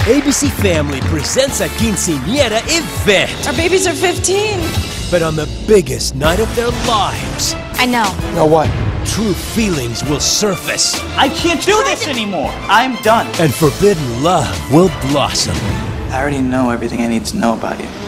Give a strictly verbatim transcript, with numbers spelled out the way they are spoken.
A B C Family presents a quinceañera event. Our babies are fifteen. But on the biggest night of their lives... I know. Know what? True feelings will surface. I can't do this anymore. I'm done. And forbidden love will blossom. I already know everything I need to know about you.